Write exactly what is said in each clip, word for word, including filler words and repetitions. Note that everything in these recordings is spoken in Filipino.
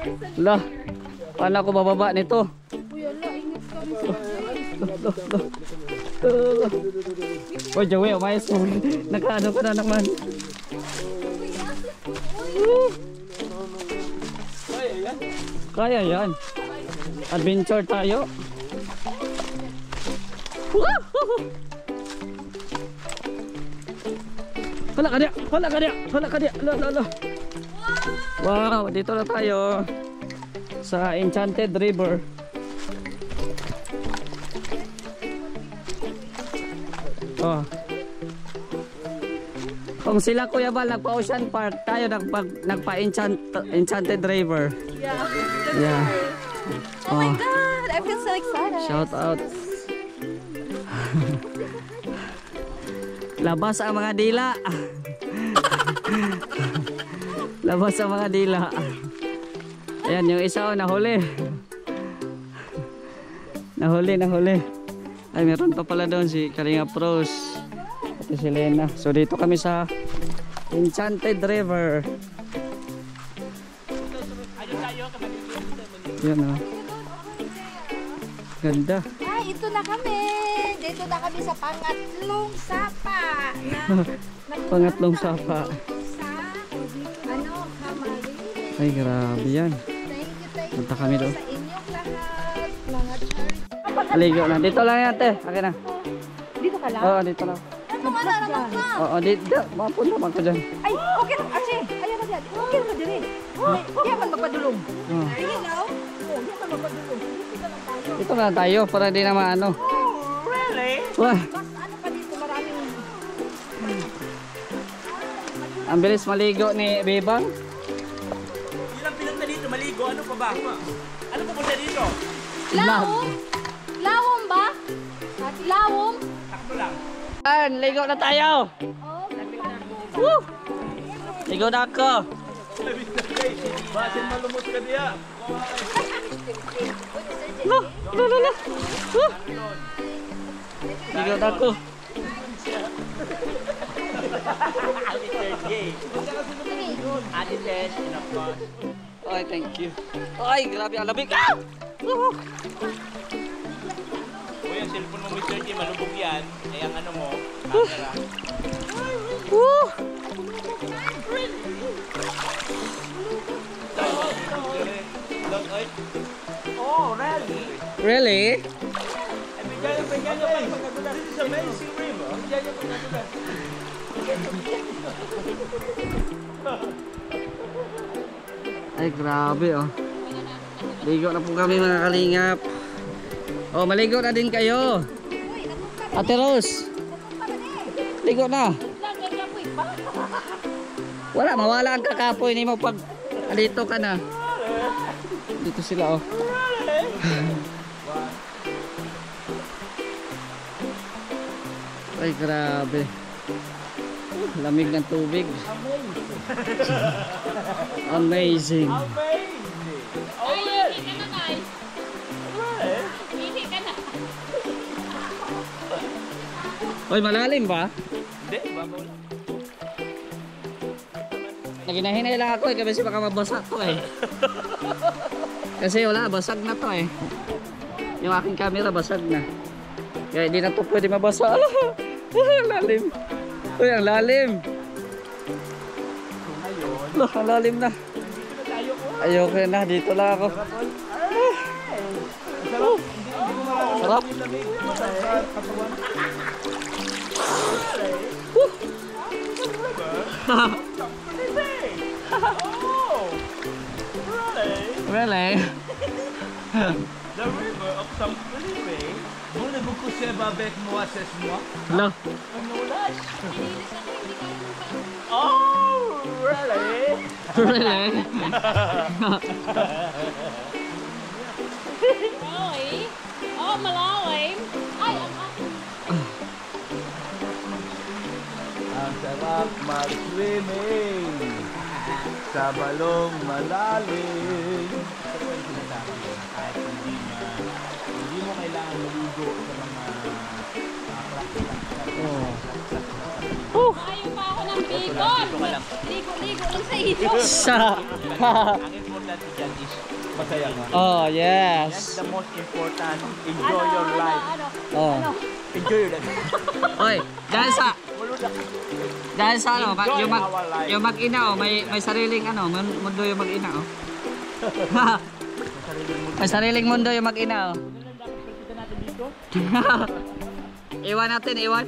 Lah, paano ako bababa nito? Uy, ala, ingat ka rin sa Oy, Joey, umayos mo. Nakaano ka na naman. Kaya yan. Adventure tayo. Hala ka dia, hala ka dia, hala ka dia. Lo, lo, lo. Wow, dito na tayo sa Enchanted River. Oh. Kung sila Kuya Bal nagpa-Ocean Park, tayo nagpa nagpa-enchant Enchanted River. Yeah. Yeah. Oh, my god, I feel so excited. Shout out. Labas ang mga dila. Labas ang mga dila. Ayan, yung isa oh, nahuli. Nahuli, nahuli. Ay, meron pa pala doon si Kalinga Pros. At si Lena. So dito kami sa Enchanted River. Yan oh. Ganda. Ay, ito na kami. Dito na kami sa pangatlong sapa. Na, Pangatlong sapa. Sa, ano, Camarines. Ay, grabe yan. Thank you, thank you. Punta kami doon. Sa inyong lahat. Mga charity. Aligo na. Dito lang yan, te. Akin na. Dito ka lang? Oo, dito lang. Ano nga na naman ka? Oo, dito. Mapunta man ka dyan. Ay, okay na. Ache, ayaw na dyan. Okay na dyan eh. Kaya man magpadulong. Oo. Sige na. Oh, kaya man magpadulong. Dito lang tayo. Dito na tayo para di na maano. Oh, really? Wah, Mas ano pa dito, maraming... ang bilis maligo ni Bebang. Ilang pinunta dito, maligo, ano pa ba? Ano pa punta dito? Lawom? Lawom ba? Lawom? Takbo lang. Yan, ligo na tayo. Woo! Ligo na ako. Basin malumot ka diya. Lo, lo, lo, lo. Woo! Ligo na ako. Ate Sergey. Ate Sergey, of course. Ay, thank you. Ay, grabe ang lamig. Ah! Woo! Uy, ang cellphone mo, Mister Sergey, malubog yan. Eh, ang ano mo, camera. Woo! Oh, really? Really? Eh, bigyan niyo, bigyan niyo pa yung pagkagulan. This is amazing river. Bigyan niyo pagkagulan. Ay, grabe oh. Ligo na po kami mga kalingap. Oh, maligo na din kayo. Ate Rose. Ligo na. Wala, mawala ang kakapoy ni mo pag alito ka na. Dito sila oh. Ay, grabe. Lamig ng tubig. Amazing. Amazing. Oh, really? Oy, malalim ba? Hindi, babaw lang. Naginahinay lang ako eh, kasi baka mabasa to eh. Kasi wala, basag na to eh. Yung aking camera basag na. Kaya hindi na to pwede mabasa. Ang lalim. Uy, ang lalim. Lo, ang lalim na. Ayoko na, dito lang ako. Oh, sarap. Oh, really? Really? The river of Sampulire. Voulez-vous coucher avec moi ce soir? Lo. Manulas. Oh, really? Really? Really? Oh, malalim. Ay, ang Ang sarap mag-swimming sa balong malalim. Ito yung sinasabi ko na kahit hindi na hindi mo kailangan maligo sa mga mga practical. Oh. Ayaw pa ako ng bacon. Ligo-ligo lang sa inyo. Sa. Ang importante importante dyan is masaya ka. Oh, That's yes. the most important. Enjoy your life. Oh. Enjoy your life. Oy, dahil sa dahil sa ano, mag, yung mag our life. yung mag-ina oh, may may sariling ano, mun- mundo yung mag-ina oh. May sariling mundo yung mag-ina oh. Iwan natin, iwan.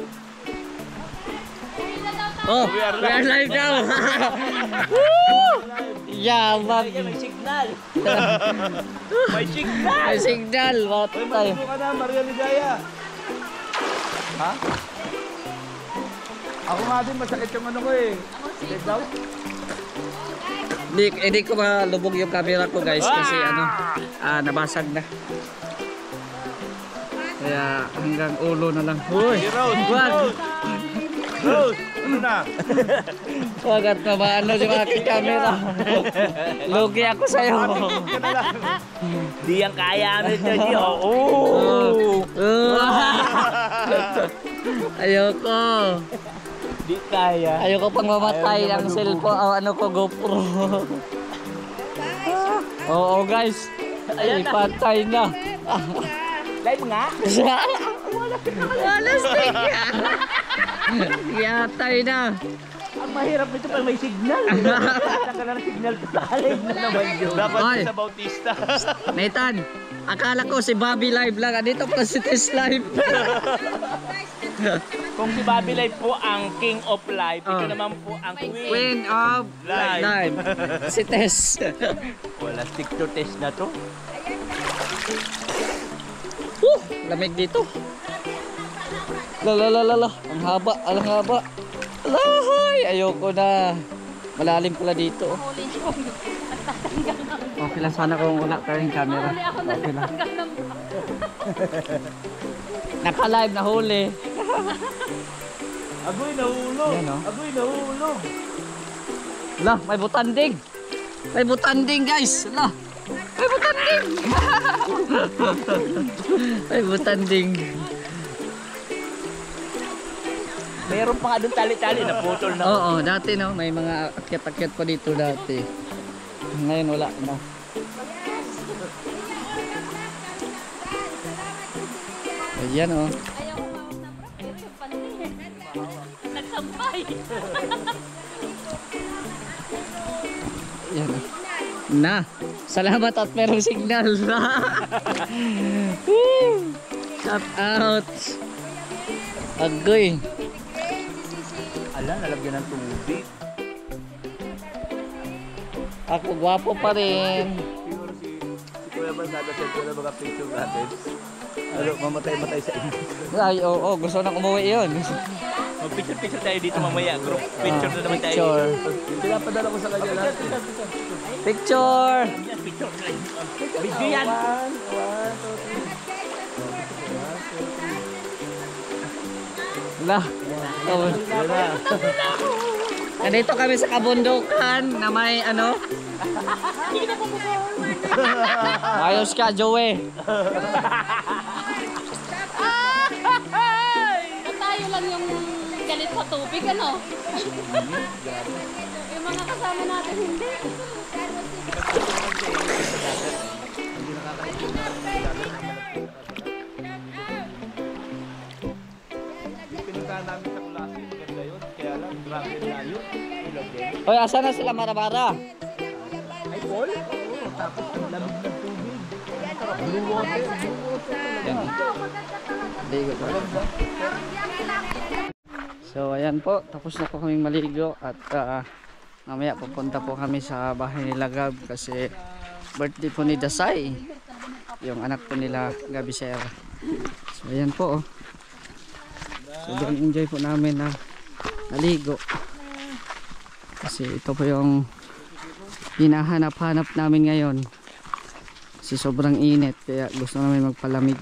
Oh, we are live now. Woo! Yabang. May signal. May signal. May signal. What Uy, tayo? maligo ka na, Maria Ligaya. Ha? Ako nga din, masakit yung ano ko eh. Dead daw? Hindi, hindi ko malubog yung camera ko guys kasi ano, ah, nabasag na. Kaya hanggang ulo na lang. Uy, Si Rose, wag. Rose. Rose, ano na? Wag at nabaano yung aking camera. Lugi ako sa'yo. Di yang kaya ano ito, di. Oo. Uh, ayoko. Di kaya. Ayoko pang mamatay ng cellphone. Oh, ano ko, GoPro. Oo guys. Ay, patay na. Live nga. Wala stick. Yatay na. Ang mahirap nito pag may signal. Nagkala ng signal pa sa live na naman yun. Dapat Oy. sa Bautista. Nathan, akala ko si Bobby live lang. Dito pala si Tess live. Kung si Bobby Live po ang king of life, ito Oh. naman po ang queen. Queen of Live. live. Si Tess. Wala stick to test na to. Woo! Lamig dito. Lalalala. Ang haba, ang haba. Lahay! Ayoko na. Malalim pala dito. Okay lang sana kung wala tayong camera. Okay lang. Naka-live na huli. Agoy, nahulog. Yan, oh. Agoy, nahulog. Lah, may butanding. May butanding guys. Lah. May butanding. May butanding. Meron pa nga doon tali-tali na putol na. Oo, dati no, may mga akyat-akyat pa dito dati. Ngayon wala na. Ayan oh. Ayaw ko mawag na bro, pero yung pansin. Nagsampay. Ayan oh. Na. Salamat at merong signal. Woo! Shout out. Agoy. Ala, nalagyan ng tubig. Ako gwapo pa rin. Siguro si, si Kuya Banzada sa ito na mga picture natin. Ano, mamatay-matay sa inyo. Ay, oo, oh, gusto nang umuwi yun. Mag-picture-picture tayo dito mamaya. Group picture na naman tayo. Picture. Pinapadala ko sa kanya lahat. Picture. Picture. Video yan. Lah. Oh. Nandito kami sa kabundukan na may ano. Ayos ka, Joey. Tayo lang yung galit sa tubig, ano? Yung mga kasama natin, hindi. Pinuntahan namin sa klase. Maganda yun. Kaya lang, grabe na yun. Ilog din. Oy, asa na sila Marabara? Ay, Paul? Oo. Tapos ang lamig ng tubig. Blue water. Blue water. Yan. Ligo pa. So ayan po, tapos na po kaming maligo at uh, mamaya pupunta po kami sa bahay nila Gab kasi birthday po ni Dasay, yung anak po nila Gabi Sierra. So ayan po oh. Sobrang enjoy po namin na naligo kasi ito po yung hinahanap-hanap namin ngayon kasi sobrang init kaya gusto namin magpalamig.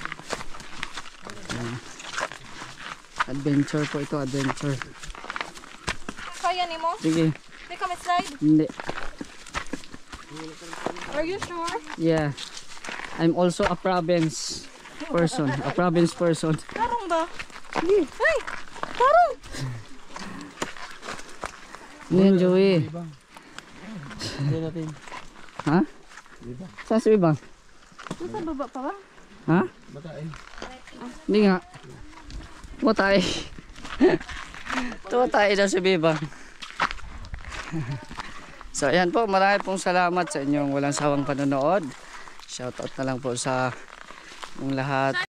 Ayan. Adventure po ito, adventure. Kaya ni mo? Sige, May kami slide? hindi. Are you sure? Yeah. I'm also a province person, a province person. Tarong ba? Sige. Ay! Tarong! Ano yan, Joey? Ha? Saan si Bibang? Sa baba pa ba? Ha? Batain. Hindi nga. Tumatay. Tumatay daw si Bibang. So ayan po, marami pong salamat sa inyong walang sawang panonood. Shoutout na lang po sa yung lahat.